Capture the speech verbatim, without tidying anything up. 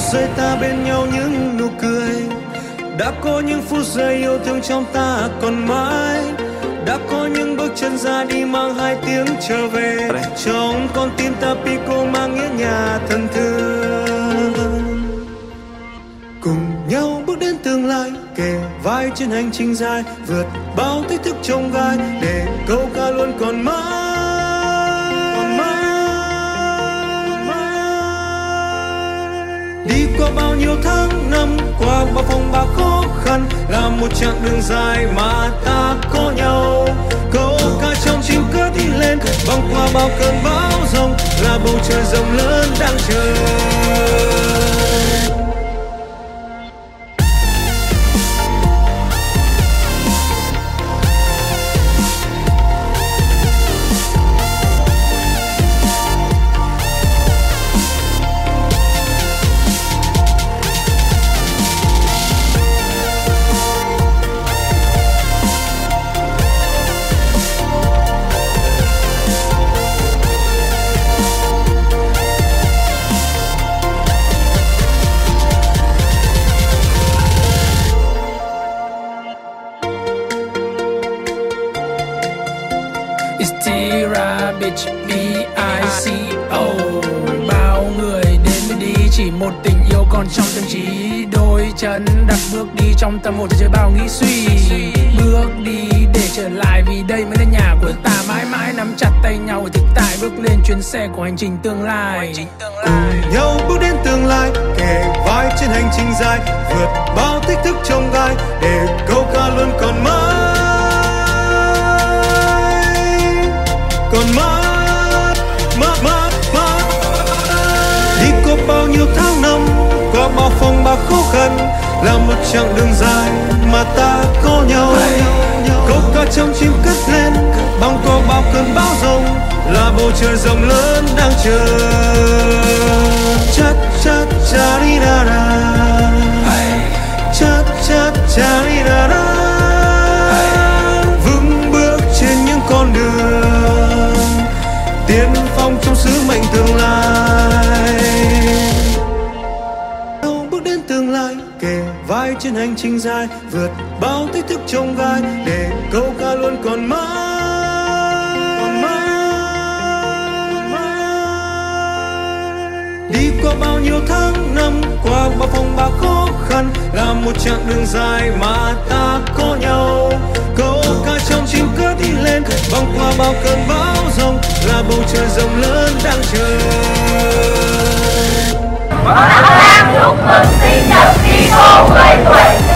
giây ta bên nhau những nụ cười, đã có những phút giây yêu thương trong ta còn mãi, đã có những bước chân ra đi mang hai tiếng trở về. Trong con tim ta Pico mang nghĩa nhà thân thương, cùng nhau bước đến tương lai, kề vai trên hành trình dài, vượt bao thách thức chông gai, để câu ca luôn còn mãi. Đi qua bao nhiêu tháng năm, qua bao phong ba khó khăn, là một chặng đường dài mà ta có nhau. Câu ca trong chim cất đi lên, băng qua bao cơn bão giông, là bầu trời rộng lớn đang chờ. Bitch, B I C O. Bao người đến mới đi, chỉ một tình yêu còn trong tâm trí. Đôi chân đặt bước đi trong tâm hồn chơi bao nghĩ suy. Bước đi để trở lại, vì đây mới là nhà của ta. Mãi mãi nắm chặt tay nhau ở thực tại, bước lên chuyến xe của hành trình tương lai. Cùng nhau bước đến tương lai, kề vai trên hành trình dài, vượt bao thách thức chông gai, để câu ca luôn còn mãi. Còn mãi, mãi, mãi, mãi. Đi qua bao nhiêu tháng năm, qua bao phong ba khó khăn, là một chặng đường dài mà ta có nhau. Câu ca trong chim cất lên, băng qua bao cơn bão giông, là bầu trời rộng lớn đang chờ. Cha cha cha đi da da, cha cha cha đi da da. Vững bước trên những con đường, tiên phong trong sứ mệnh tương lai. Bước đến tương lai, kề vai trên hành trình dài, vượt bao thách thức chông gai, để câu ca luôn còn mãi. Còn mãi. Đi qua bao nhiêu tháng năm, qua bao phong ba khó khăn, là một chặng đường dài mà ta có nhau. Câu ca trong chim cất đi lên, băng qua bao cơn bão giông, là bầu trời rộng lớn đang chờ. Đang chúc mừng sinh nhật Pico mười tuổi.